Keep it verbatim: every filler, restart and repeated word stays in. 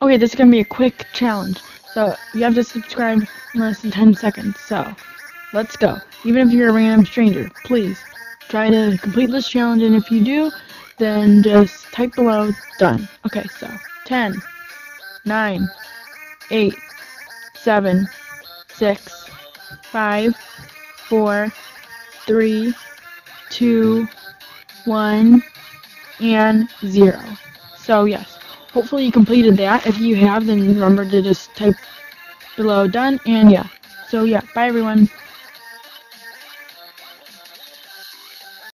Okay, this is gonna be a quick challenge. So you have to subscribe in less than ten seconds. So let's go. Even if you're a random stranger, please try to complete this challenge. And if you do, then just type below done. Okay, so ten, nine, eight, seven, six, five, four, three, two, one, and zero. So yes, hopefully you completed that. If you have, then remember to just type below done. And yeah, so yeah, bye everyone.